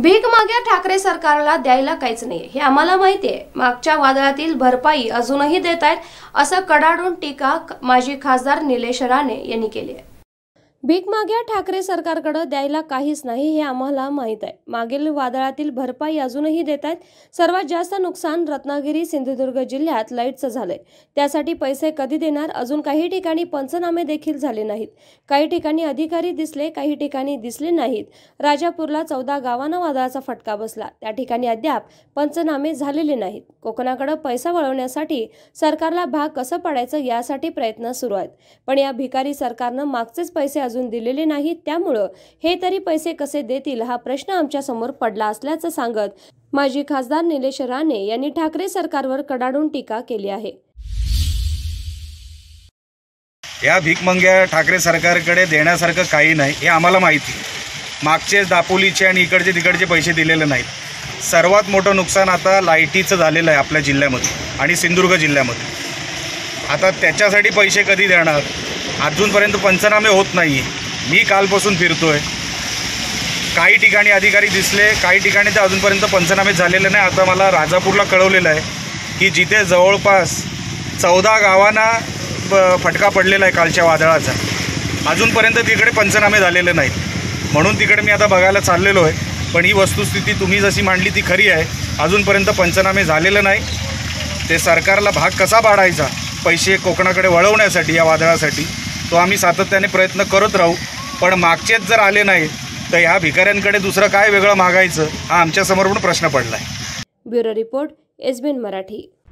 भीक माग्या ठाकरे सरकारला द्यायला काहीच नाही हे आम्हाला माहिती आहे। मागच्या वादळातील भरपाई अजूनही देत आहेत असं कडाडून टीका माजी खासदार निलेश राणे यांनी केली आहे। भीक माग्या ठाकरे सरकारकडे द्यायला काहीच नाही हे आम्हाला माहित आहे। मागील वादळातील भरपाई अजूनही देत आहेत। सर्वात जास्त नुकसान रत्नागिरी सिंधुदुर्ग जिल्ह्यात लाईटचं झालंय। त्यासाठी पैसे कधी देणार? अजून काही ठिकाणी पंचनामे देखील झाले नाहीत। काही ठिकाणी अधिकारी दिसले, काही ठिकाणी दिसले नाहीत। राजापूरला 14 गावांना वादळाचा फटका बसला, त्या ठिकाणी अद्याप पंचनामे झालेले नाहीत। कोकणाकडे पैसा वळवण्यासाठी सरकारला भाग कसं पाडायचं यासाठी प्रयत्न सुरू आहेत, पण या भिकारी सरकारनं मागचेच पैसे अजून दिलेले नाहीत। त्यामुळे हे तरी पैसे कसे देतील हा प्रश्न आमच्या समोर पडला असल्याचं सांगत माजी खासदार निलेश राणे यांनी ठाकरे सरकारवर कडाडून टीका केली आहे। या भीकमंग्या ठाकरे सरकारकडे देण्यासारखं काही नाही हे आम्हाला माहिती। मागचे दापोलीचे आणि इकडचे तिकडचे पैसे दिलेले नाहीत। सर्वात मोठं नुकसान आता लाईटीचं झालेलं आहे आपल्या जिल्ह्यामध्ये आणि सिंधुदुर्ग जिल्ह्यामध्ये। आता त्याच्यासाठी पैसे कधी देणार? अजूनपर्यंत पंचनामे होत नाही। मी कालपासून फिरतोय, काही ठिकाणी अधिकारी दिसले, काही ठिकाणी तर अजूनपर्यंत पंचनामे झालेले नाही। आता मला राजापूरला कळवलेलं आहे की जिथे जवळपास 14 गावांना फटका पडलेला आहे कालच्या वादळाचा, अजूनपर्यंत तिकडे पंचनामे झालेले नाहीत। म्हणून तिकडे मी आता बघायला चाललेलो आहे। पण ही वस्तुस्थिती तुम्ही जशी मांडली ती खरी आहे, अजूनपर्यंत पंचनामे झालेले नाही। ते सरकारला भाग कसा पाडायचा पैसे कोकणाकडे वळवण्यासाठी या वादळासाठी तो आम्ही सातत्याने प्रयत्न करत राहू। पण मागचेच जर आले नाही तर ह्या भिकाऱ्यांकडे दुसरं काय वेगळं मागायचं हा आमच्यासमोर पण प्रश्न पडला आहे। Bureau report, SBN Marathi.